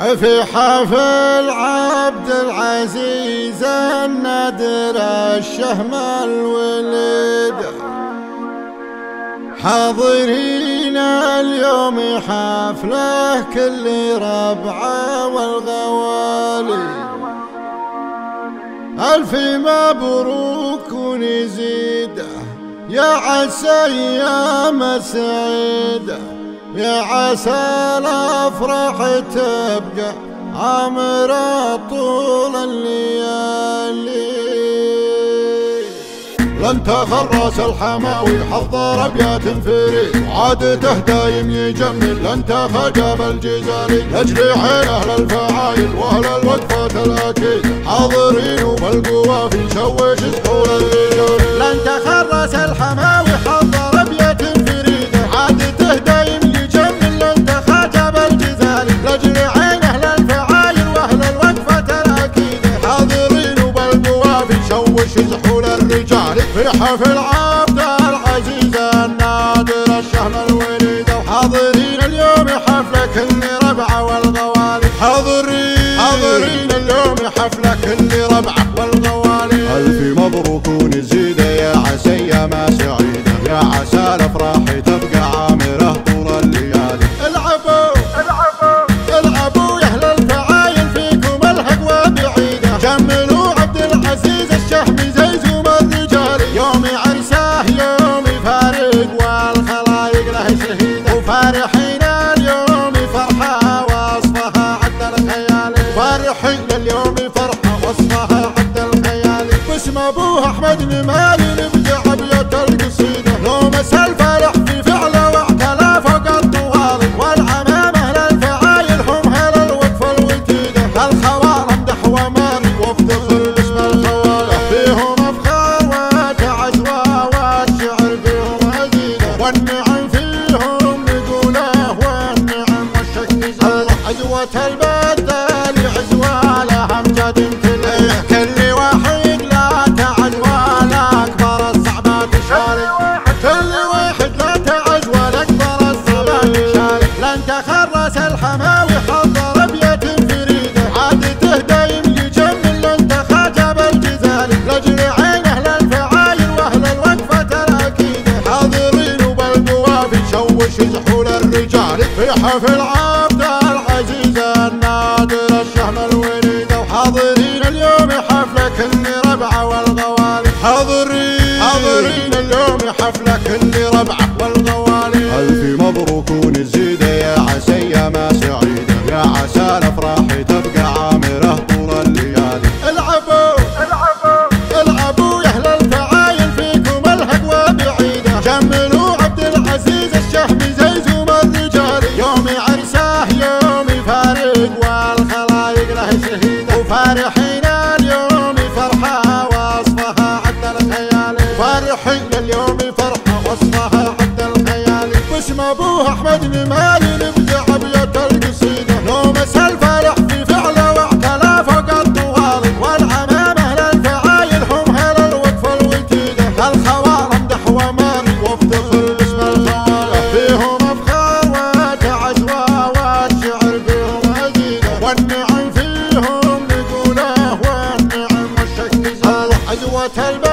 في حفل عبد العزيز النادر الشهم الولد، حاضرين اليوم حفله كل ربعه والغوالي. ألف مبروك ونزيده يا عسى أيام سعيدة، يا عسى الأفراح تبقى عامرة طول الليالي. لن تخرس الحماوي حضر أبيات فريد، وعادته دايم يجمل لن تخجب الجزالي. يجري حين أهل الفعايل وأهل الوقفة الأكيد، حاضرين وبالقوافي شوش سحور الرجال. لن تخرس الحماوي حضر أبيات فريد، عادته دايم يجمل لن تخجب الجزالي. يجري حين أهل الفعايل وأهل الوقفة الأكيد، حاضرين وبالقوافي شوش سحور الرجال. في حفل عبد العزيز النادر الشهم الوليد، وحاضرين اليوم حفله كل ربعه والغوالي. حاضرين اليوم حفله كل ربعه والغوالي. ألف مبروك ونزيده يا عسى يا ما سعيده، يا عسى الأفراح تبقى عامره طول الليالي. العبوا يا أهل الفعايل فيكم الهقوى بعيده، جملوا عبد العزيز الشهم زي زوم الرجال. يوم عرسه يوم فارق والخلايق له شهيده، وفارحين اليوم فرحه وصفها عد الخيال. فرحين اليوم فرحه وصفها عد الخيال. باسم ابوه احمد نمالي نبدع ابيات القصيده، لو مس الفرح في فعله واعتلى فوق الطوال. والعمام اهل الفعايل هم اهل الوقفه الوتيده، الخوارم دحوه ماري وافتخر باسم الخوالة. فيهم افخار وتعزوى والشعر فيهم عزيزه، والنعم فيهم نقوله والنعم والشك زاده. عزوة البدل عزوى لها امجد كل واحد لا تعزوى لأكبر الصعبات شارك. كل واحد لا تعزوى لأكبر الصعبات شارك. لن تخرس الحماوي حضر أبيات فريدة، عادته دايم يجمل لن تخاجب الجزالي. يجري عين أهل الفعايل وأهل الوقفة الأكيدة، حاضرين وبالقوافي شوش زحول الرجال. في حفل عبد العزيز النادر الشهم الوليد، وحاضرين اليوم حفله كل ربعه والغوالي. حاضرين اليوم حفله كل ربعه والغوالي. ألف مبروك ونزيده يا عسى يا ما سعيده، يا عسى الأفراح تبقى عامره طول الليالي. العبوا يا أهل الفعايل فيكم الهقوى بعيده، جملوا عبد العزيز الشهم زي زوم الرجال. يوم عرسه يوم فارق والخلايق له شهيده، وفارحين اليوم فرحه وصفها عد الخيال. فرحين اليوم فرحه وصفها عد الخيال. باسم ابوه احمد نمالي نبدع ابيات القصيده، لو مس الفرح في فعله واعتلى فوق الطوال. والعمام اهل الفعايل هم اهل الوقفه الوتيده، الخوارم دحوه ماري وافتخر باسم الخوالة. فيهم افخار وتعزوى والشعر فيهم عزيزه، والنعم فيهم نقوله والنعم والشك زاده. عزوة البلد